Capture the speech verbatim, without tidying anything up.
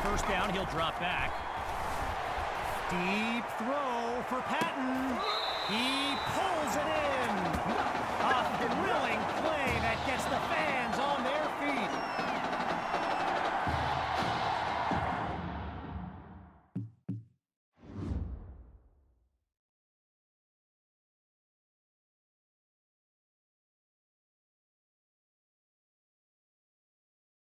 first down, he'll drop back. Deep throw for Patton. He pulls it in. A thrilling play that gets the fans